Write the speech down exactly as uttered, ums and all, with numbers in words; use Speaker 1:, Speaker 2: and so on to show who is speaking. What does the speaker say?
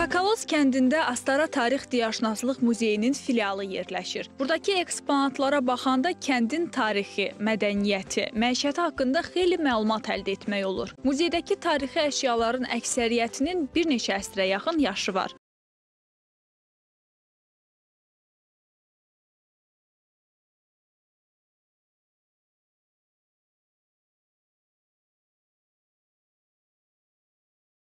Speaker 1: Sakalos kəndində Astara Tarix-Diyarşünaslıq Muzeyinin filialı yerləşir. Buradakı eksponatlara baxanda kəndin tarixi, mədəniyyəti, məişəti haqqında xeyli məlumat əldə etmək olur. Muzeydəki tarixi əşyaların əksəriyyətinin bir neçə əsrə yaxın yaşı var.